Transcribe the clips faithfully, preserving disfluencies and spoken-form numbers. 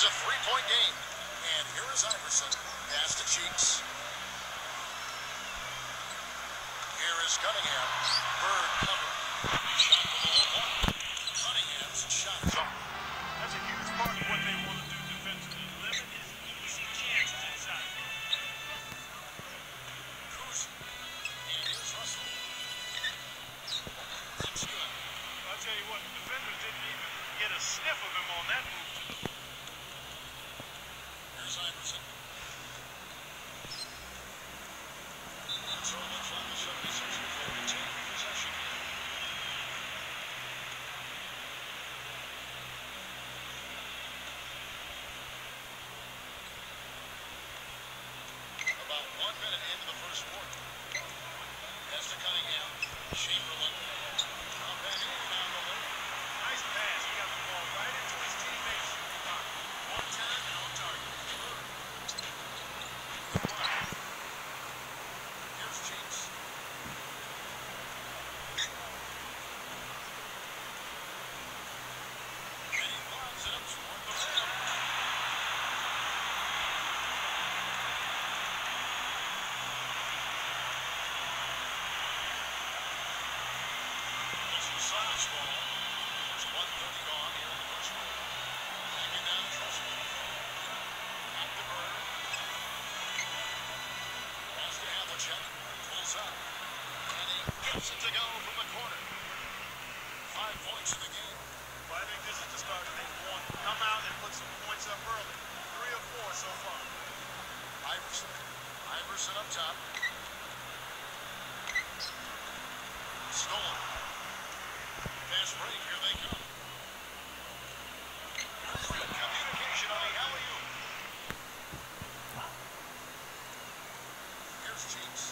It's a three-point game. And here is Iverson. Pass to Cheeks. Here is Cunningham. Bird cover. Shot from the low point. Cunningham's shot is off. That's a huge part of what they want to do defensively. Limit his easy chances inside. Kuz. And here's Russell. That's good. I'll tell you what, the defenders didn't even get a sniff of him on that move. Here's Iverson. And so it looks like the seventy-sixers will retain possession here. About one minute into the first quarter. Pass to Cunningham. Chamberlain. Up and in on the lane. Nice pass. He got the ball right into his teammates. On time and on target. Here's Cheeks. And he lobs it up toward the rim. This is Suns ball. There's one thirty gone here in the first quarter. Hanging down Russell. Back to Bird. Pass to Havlicek. Pulls up. And he gets it to go from the corner. Five points in the game. Well, I think this is the start they want. Come out and put some points up early. Three or four so far. Iverson. Iverson up top. Stolen. Fast break. Here they come. Great communication on the alley-oop. Here's Cheeks.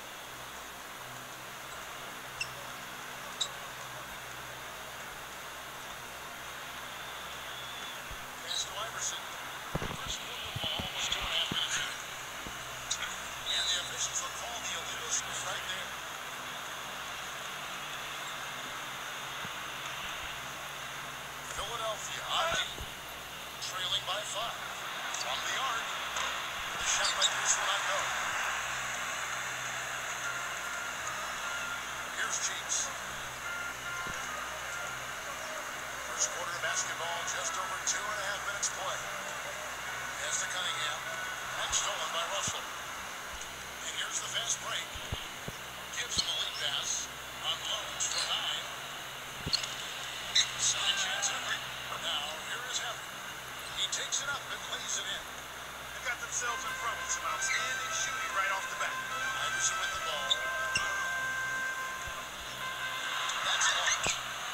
Pass to Iverson. First quarter ball was two and a half minutes in. And the officials will call the illegal shoot right there. Philadelphia on deep. Trailing by five. From the arc. The shot by Bruce will not go. Here's Cheeks. First quarter of basketball, just over two and a half minutes play. Pass to Cunningham. And stolen by Russell. And here's the fast break. Gives him a lead pass. Unloads from nine. Second chance effort. Now, here is Heather. He takes it up and lays it in. They've got themselves in front with some outstanding shooting right off the bat. Iverson with the ball. That's one.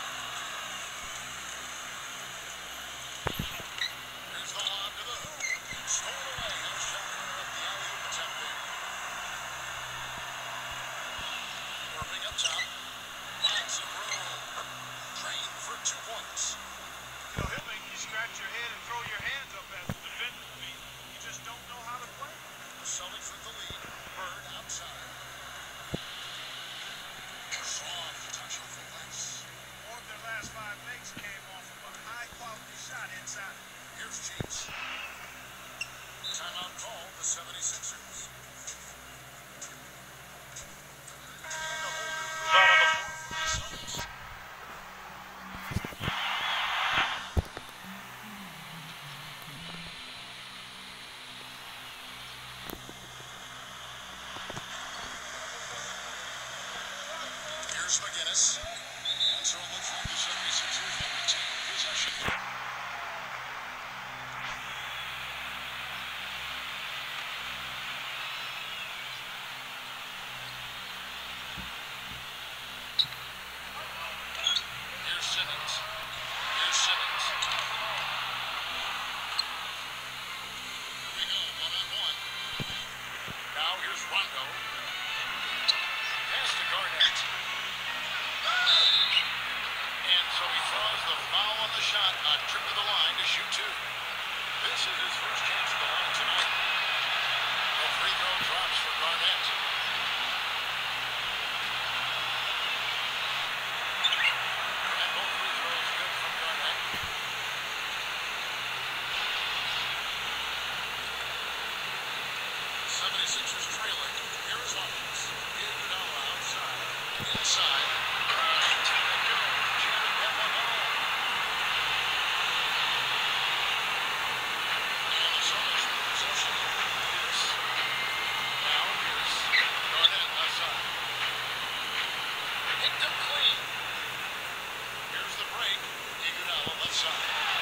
Here's the lob to the hoop. Stolen away. And a shot corner up the alley-oop attempt there. Irving up top. Lots of room. Drain for two points. You know, he'll make you scratch your head and throw your hands up as a defender. I mean, you just don't know how to play. The Celtics with the lead. Bird outside. Soft touch off the glass. Four of their last five makes came off of a high-quality shot inside. Here's Cheeks. Timeout call, the seventy-sixers. And a whole new crowd on the floor for the Celtics. Here's McGinnis. And so it looks like the seventy-sixers will retain possession. Here's Simmons. Here's Simmons. Here we go, one on one. Now here's Rondo. Pass to Garnett. And so he throws the foul on the shot on trip to the line to shoot two. This is his first chance at the line tonight. The free throw drops for Garnett. And both free throws good from Garnett. inside. nineteen to go. Jamming that one home. And the Celtics with possession. Pierce. Now Pierce. Garnett outside. Picked up clean. Here's the break. Iguodala left side.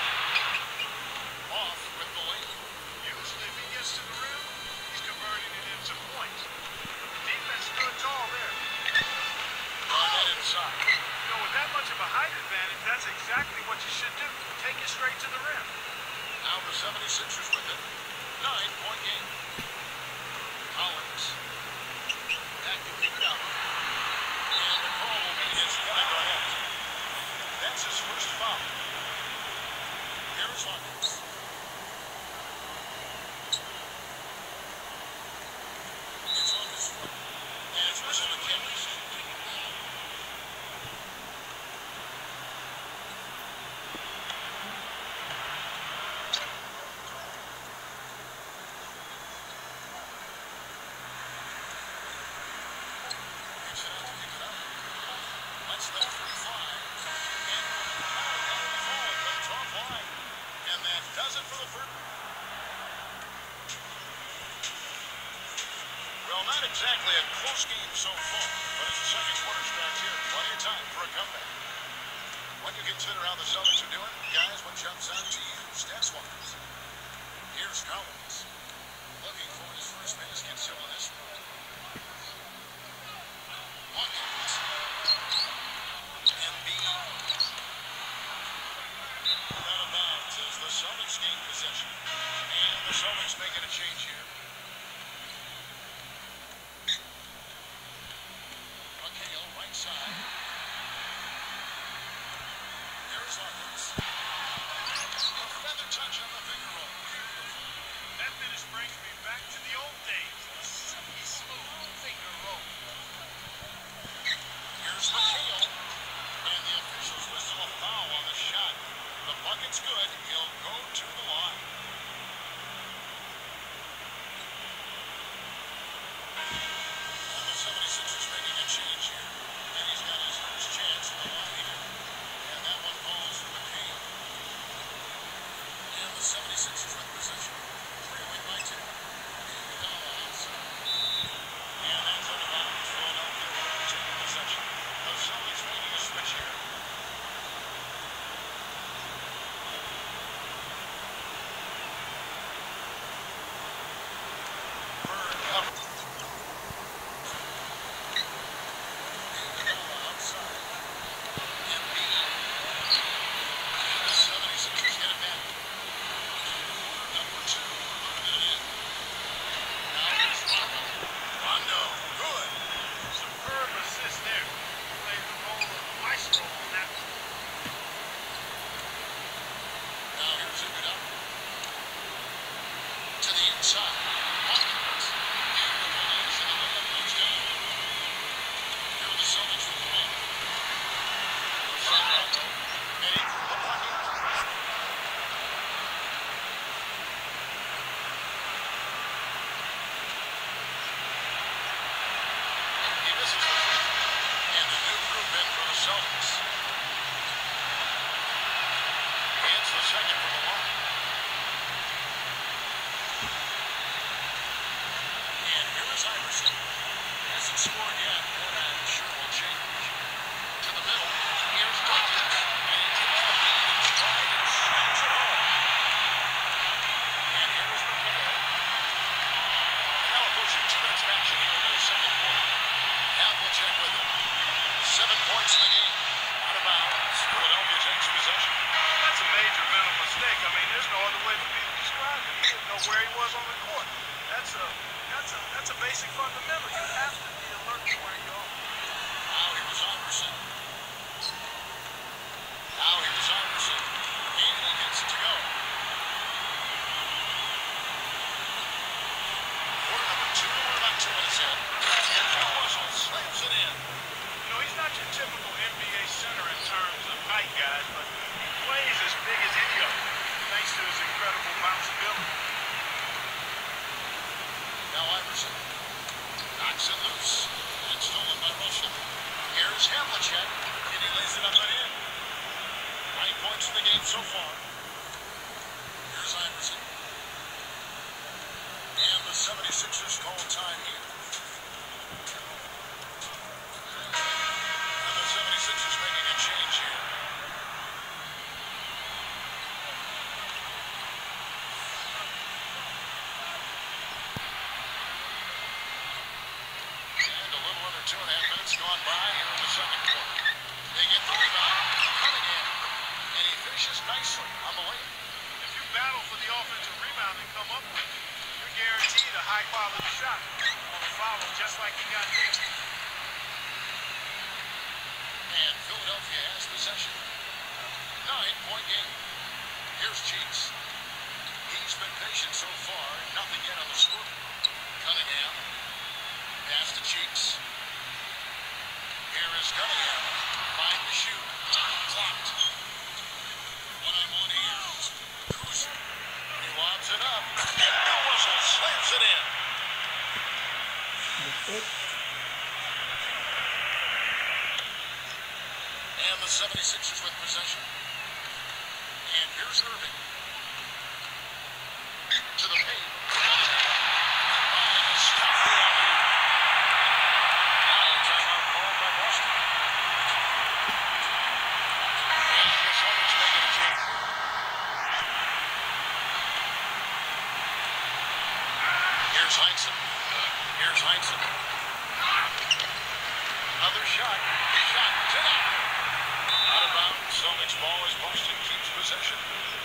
Off with the lead. Usually if he gets to the rim, he's converting it into points. But the defense stood tall there. Garnett inside. You know, with that much of a height advantage, that's exactly what you should do. Take it straight to the rim. Now the seventy-sixers with it. Nine-point game. Collins. Back to Iguodala. And the call will be against Kevin Garnett. That's his first foul. Here's Hawkins. It's on his foot. And it's Russell McKinley. Let's let three fly. And foul down the ball, but it's offline. And that does it for the first. Well, not exactly a close game so far, but as the second quarter starts here, plenty of time for a comeback. When you consider how the Celtics are doing, guys, what jumps out to you stats-wise? Here's Collins. Looking for his first basket still in this one. Hawkins. Embiid. Out of bounds as the Celtics gain possession. And the Celtics making a change here. McHale, right side. Here's Hawkins. A feather touch on the finger roll. That finish brings me back to the old days. A silky smooth finger roll. Here's McHale. And the officials whistle a foul on the shot. The bucket's good. He'll go to the line. And the seventy-sixers making a change here. And he's got his first chance in the line here. And that one falls for McHale. And the seventy-sixers with possession. Trailing by two. Iguodala outside. And that's out of bounds. Philadelphia will take possession. The Celtics making a switch here. Bird covered. Iguodala outside. Embiid. And the seventy-sixers get it back. Quarter number two. Moving it in. Now here's Rondo. Rondo. Good. Superb assist there. Played the role of the maestro on that one. Now here's Iguodala. To the inside. Hawkins. Beautiful use and the layup goes down. Here are the Celtics with the ball. Rondo. Heading for the bucket. He misses the first. And the new group in for the Celtics. Hits the second from the line. And here is Iverson. Hasn't scored yet, but I'm sure will change. To the middle. Here's Duncan. And he takes the lead in stride and slams it home. And here is McHale. And now approaching two minutes of action here in the second quarter. Havlicek with it. Seven points in the game. Out of bounds. Philadelphia takes possession. That's a major mental mistake. I mean, there's no other way for me to describe it. He didn't know where he was on the court. That's a that's a that's a basic fundamental. You have to be alert to where you are. Now here's Iverson. Now here's Iverson. And he gets it to go. Quarter number two. We're about two minutes in. And Bill Russell slams it in. You know, he's not your typical N B A center in terms of height, guys, but he plays as big as any of them, thanks to his incredible bounceability. Now Iverson knocks it loose. And stolen by Russell. Here Here's Havlicek, and he lays it up and in. Nine points in the game so far. Here's Iverson. And the seventy-sixers call time here. And the seventy-sixers making a change here. And a little under two and a half minutes gone by here in the second quarter. They get the rebound. Cunningham. And he finishes nicely on the layup. If you battle for the offensive rebound and come up with it, you're guaranteed a high-quality shot on a follow, just like he got there. And Philadelphia has possession. Nine-point game. Here's Cheeks. He's been patient so far. Nothing yet on the score. Cunningham. Pass to Cheeks. Here is Cunningham. Find the shoot. Clocked. One-on-one here. Kuzma. He lobs it up. And the whistle slams it in. And the seventy-sixers with possession. And here's Irving. To the paint. And stop the alley. Now timeout called by Boston. And the Celtics making a change. Here's Heinsohn. Here's Heinsohn. Another shot. Shot. Ten. Out of bounds. Celtics ball as Boston keeps possession.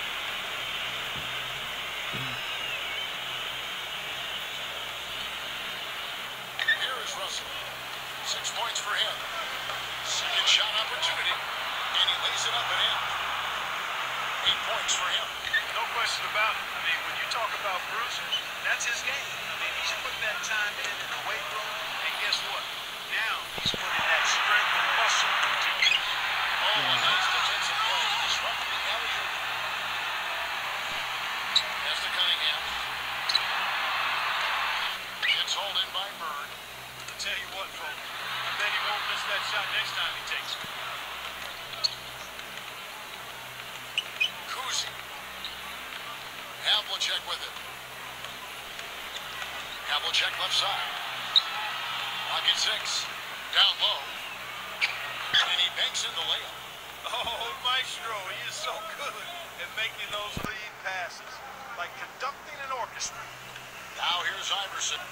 Here is Russell. Six points for him. Second shot opportunity. And he lays it up and in. Eight points for him. No question about it. I mean, when you talk about Bruce, that's his game. I mean, he's put that time in in the weight room, and guess what? Now he's putting that strength and muscle to use. Oh, a nice defensive play. Disrupting the alley-oop. As to Cunningham. It's hauled in by Bird. I'll tell you what, folks. I bet he won't miss that shot next time he takes it. Kuzi. Havlicek with it. Havlicek left side. Pocket six. Down low. And he banks in the layup. Oh, Maestro, he is so good at making those lead passes. Like conducting an orchestra. Now here's Iverson.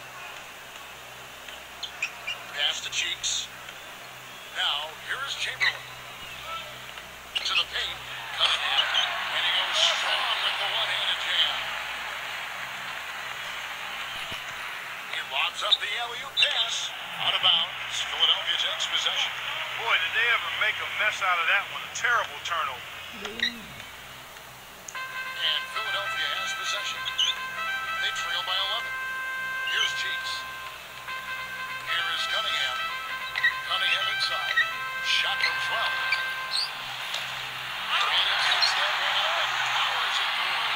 Pass to Cheeks. Now, here is Chamberlain. To the paint. Cunningham. And he goes strong with the one-handed jam. He lobs up the alley-oop pass. Out of bounds. Philadelphia takes possession. Boy, did they ever make a mess out of that one. A terrible turnover. And Philadelphia has possession. They trail by eleven. Here's Cheeks. Here is Cunningham. Cunningham inside. Shot from twelve. And he takes that one up and powers it through.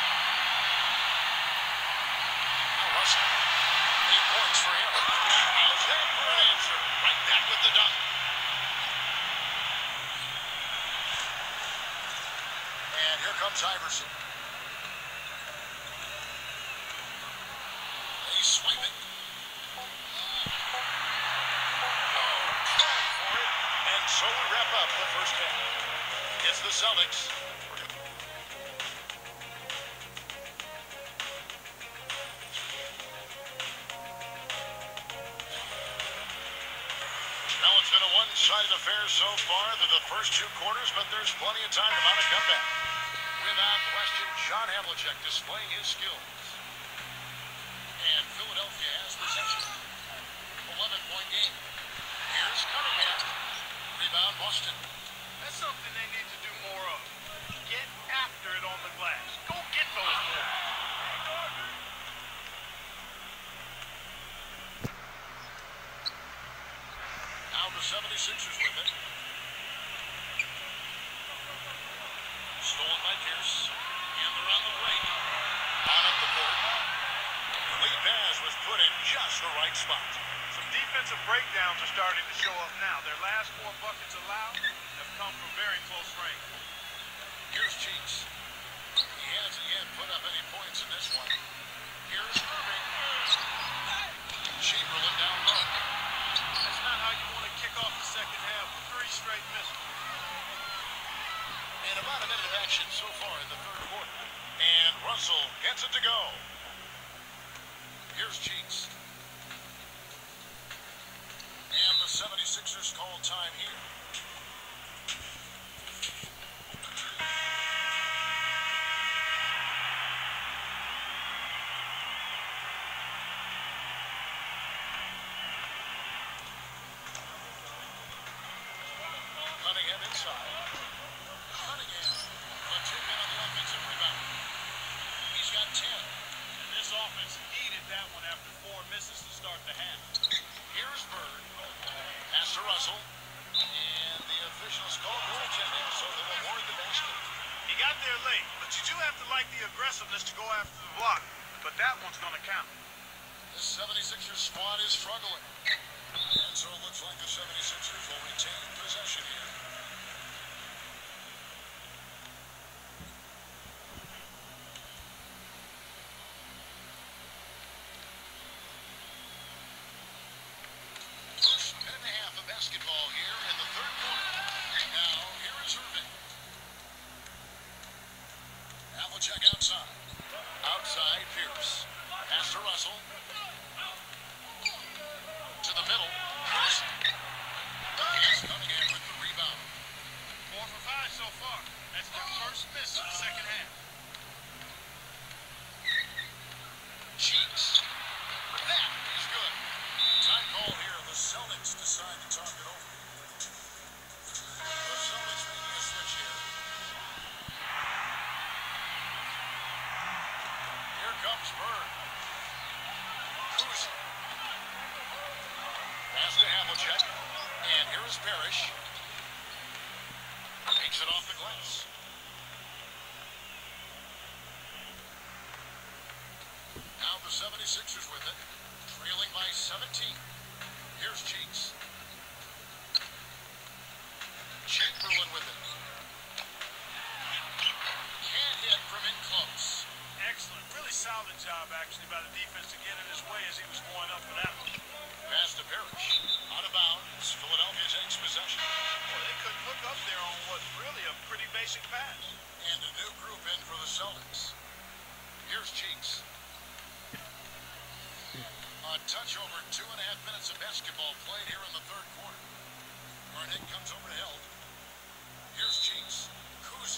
Now Russell. Eight points for him. How's that for an answer? Right back with the dunk. And here comes Iverson. He's swiping. And so we wrap up the first half. It's the Celtics. Now it's been a one-sided affair so far through the first two quarters, but there's plenty of time to mount a comeback. Without question, John Havlicek displaying his skills. And Philadelphia has possession. eleven-point game. Here's Cunningham. Rebound Boston. That's something they need to do more of. Get after it on the glass. Go get those balls. Now the seventy-sixers with it. Stolen by Pierce. And they're on the break. On up the court. The lead pass was put in just the right spot. Some defense. defensive breakdowns are starting to show up now. Their last four buckets allowed have come from very close range. Here's Cheeks. He hasn't yet put up any points in this one. Here's Irving. Chamberlain down low. That's not how you want to kick off the second half with three straight misses. And about a minute of action so far in the third quarter. And Russell gets it to go. Here's Cheeks. And the seventy-sixers call time here. Cunningham inside. Cunningham. A two-man on the offensive rebound. He's got ten. And this offense needed that one after four misses to start the half. Here's Bird. Pass to Russell. And the officials call goaltending, so they'll award the basket. He got there late, but you do have to like the aggressiveness to go after the block. But that one's going to count. The seventy-sixers squad is struggling. And so it looks like the seventy-sixers will retain possession here. First minute and a half of basketball here in the third quarter. Now, here is Irving. Havlicek outside. Outside, Pierce. Pass to Russell. To the middle. Pierce. Here's Cunningham with the rebound. Four for five so far. That's their first miss of the second half. Cheeks. That is good. Time call here. The Celtics decide to talk it over. The Celtics making a switch here. Here comes Bird. Kuz. Pass to Havlicek. And here is Parrish. Takes it off the glass. Now the seventy-sixers with it. Trailing by seventeen. Here's Cheeks. Chamberlain with it. Can't hit from in close. Excellent. Really solid job, actually, by the defense to get in his way as he was going up for that one. Pass to Parrish. Out of bounds. Philadelphia takes possession. Boy, they couldn't hook up there on what's really a pretty basic pass. And a new group in for the Celtics. Here's Cheeks. A touch over two and a half minutes of basketball played here in the third quarter. Barnett comes over to help. Here's Cheeks. Kuz.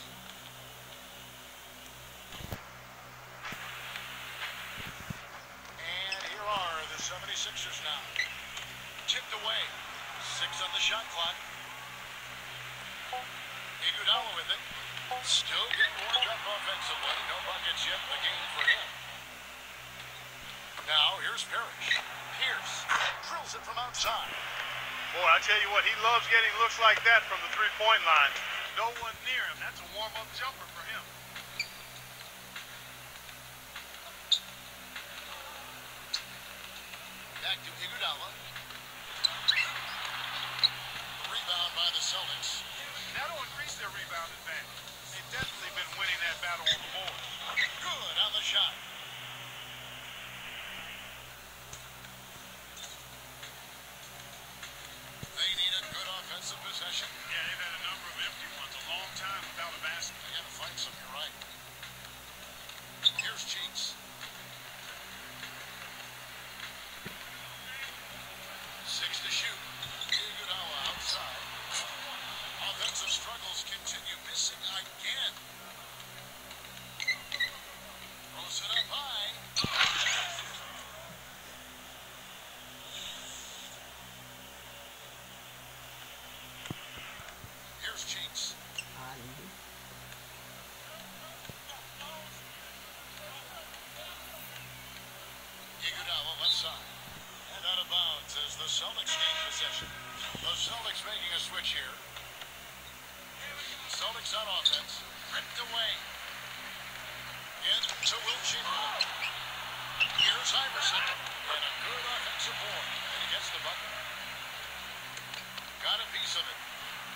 And here are the seventy-sixers now. Tipped away. Six on the shot clock. Iguodala with it. Still getting warmed up offensively. No buckets yet in the game for him. Now, here's Parrish. Pierce drills it from outside. Boy, I tell you what, he loves getting looks like that from the three-point line. No one near him. That's a warm-up jumper for him. Back to Iguodala. Rebound by the Celtics. That'll increase their rebound advantage. They've definitely been winning that battle on the board. Good on the shot. They need a good offensive possession. Yeah, they've had a number of empty ones. A long time without a basket. They gotta find some, you're right. Here's Cheeks. Six to shoot. Iguodala outside. Offensive struggles continue. Missing again. Throws it up high. Here's Cheeks. Iguodala left side. And out of bounds as the Celtics gain possession. The Celtics making a switch here. Celtics on offense. Ripped away. In to Will Chamberlain. Here's Iverson. And a good offensive board. And he gets the bucket. Got a piece of it.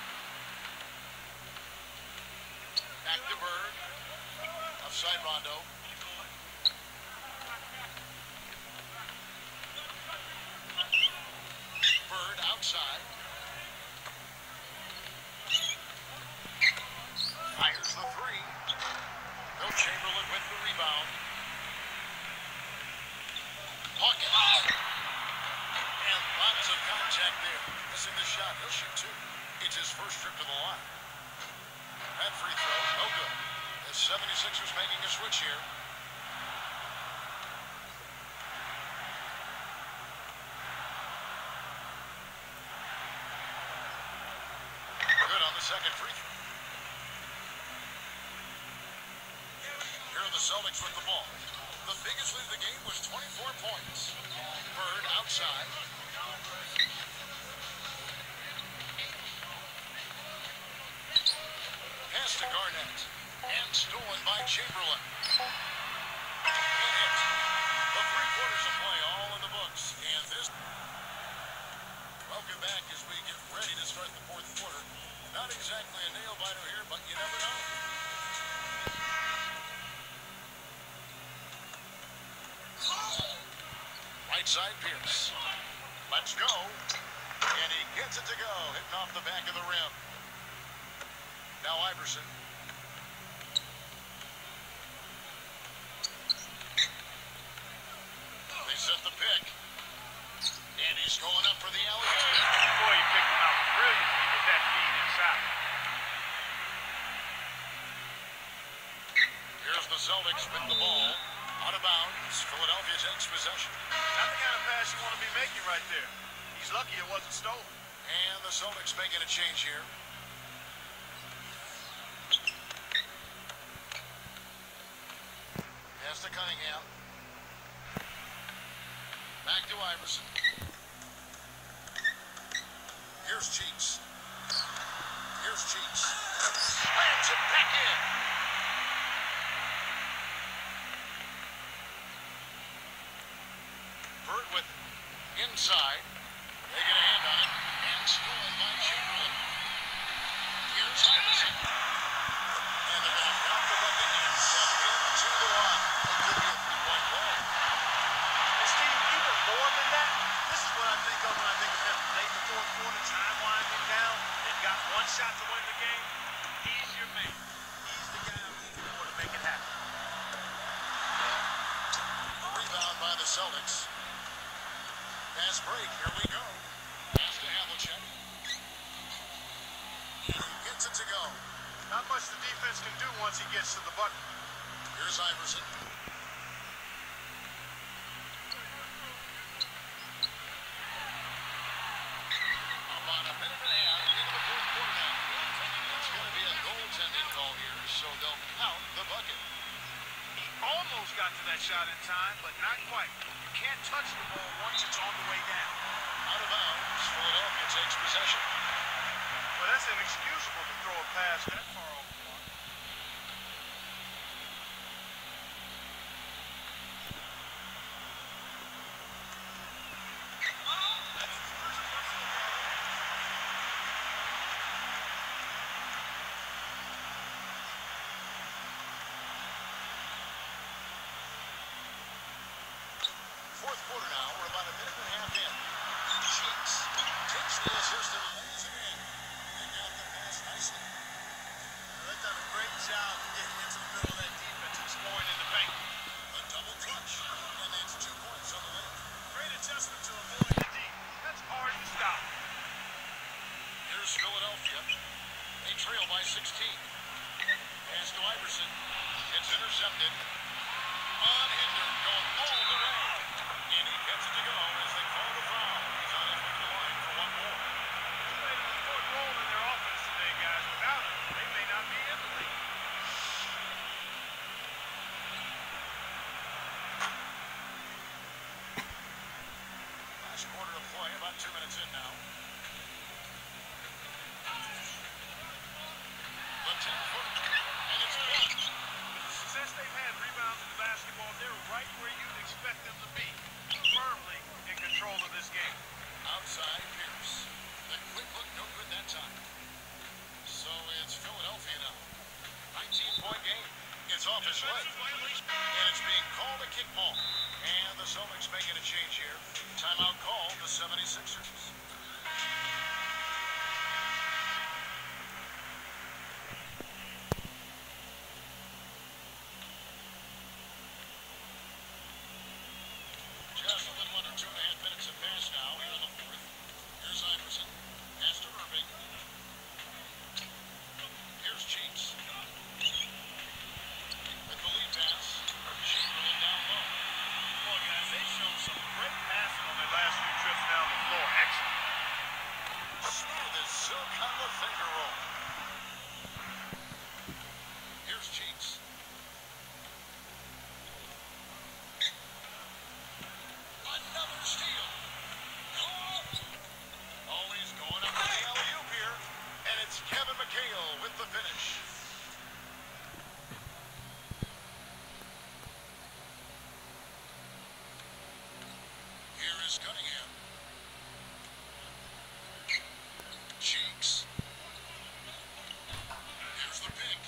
Back to Bird. Offside Rondo. Bird outside. Fires the three. Will Chamberlain with the rebound. Hawkins. And lots of contact there. Missing the shot. He'll shoot two. It's his first trip to the line. That free throw, no good. The seventy-sixers making a switch here. Good on the second free throw. Here are the Celtics with the ball. The biggest lead of the game was twenty-four points. Bird outside. Pass to Garnett. And stolen by Chamberlain. Good hit. The three quarters of play all in the books. And this... Welcome back as we get ready to start the fourth quarter. Not exactly a nail-biter here, but you never know. Right side, Pierce. Let's go. And he gets it to go. Hitting off the back of the rim. Now Iverson. They set the pick. And he's going up for the alley-oop. Boy, he picked him out brilliantly with that feed inside. Here's the Celtics with the ball. Out of bounds. Philadelphia takes possession. Not the kind of pass you want to be making right there. He's lucky it wasn't stolen. And the Celtics making a change here. Pass to Cunningham. Back to Iverson. Here's Cheeks. Here's Cheeks. Slams it back in. Bird with inside. They get a hand on it. And stolen by Chamberlain. Here's Iverson. And they're going to count the bucket and set him to the line. It could be a three-point play. And Steve, even more than that, this is what I think of when I think of him. Late in the fourth quarter, time winding down. They've got one shot to win the game. He's your man. He's the guy I'm looking for to make it happen. Rebound by the Celtics. Pass break. Here we go. Pass to Havlicek. And he gets it to go. Not much the defense can do once he gets to the bucket. Here's Iverson. About a minute and a half into the fourth quarter now. It's going to be a goaltending call here, so they'll count the bucket. He almost got to that shot in time, but not quite. You can't touch the ball once it's on the way down. Out of bounds, Philadelphia takes possession. Well, that's inexcusable to throw a pass that far off the mark. Fourth quarter now. We're about a minute and a half in. Cheeks takes the assist and lays it in. They got the pass nicely. They've done a great job of getting into the middle of that defense and scoring in the paint. A double clutch. And it's two points on the leg. Great adjustment to avoid the deep. That's hard to stop. Here's Philadelphia. They trail by sixteen. Pass to Iverson. It's intercepted. Unhindered. Going all the way. And he gets it to go as they call the foul. He's on his way to the line for one more. They played an important role in their offense today, guys. Without him, they may not be in the league. Last quarter of play, about two minutes in now. The ten-footer. And it's blocked. Since they've had rebounds in the basketball, they're right where you'd expect them to be. Firmly in control of this game. side, Pierce. The quick look, no good that time. So it's Philadelphia now. nineteen-point game. It's off his leg. And it's being called a kick ball. And the Celtics making a change here. Timeout called the seventy-sixers. Just a little under two and a half minutes have passed now here in the fourth. Here's Iverson. Pass to Irving. Here's Cheeks. With the lead pass. Chamberlain down low. Well, guys, they've shown some great passing on their last few trips down the floor. Excellent. Smooth as silk on the finger roll. Here's Cheeks. Another steal. Oh, he's going up for the alley-oop here. And it's Kevin McHale with the finish. Here is Cunningham. Cheeks. Here's the pick.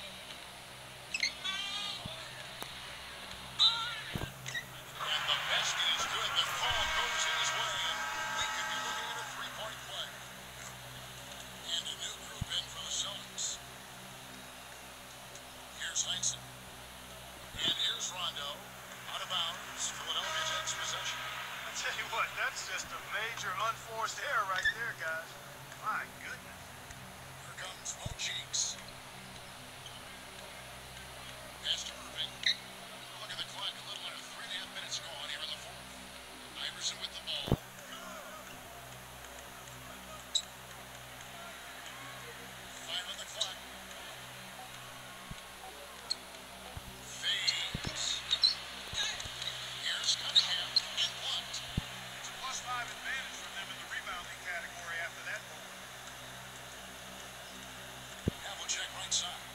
And the basket is good. The call goes his way, and we could be looking at a three-point play. And a new group in for the Celtics. Here's Heinsohn. And here's Rondo. Out of bounds. Philadelphia takes possession. I tell you what, that's just a major unforced error right there, guys. My goodness. Here comes Mo Cheeks. Pass to Irving. Look at the clock. A little under three and a half minutes gone here in the fourth. Iverson with the ball. Five on the clock. Fades. Here's Cunningham. And blocked. It's a plus five advantage for them in the rebounding category after that ball. Havlicek right side.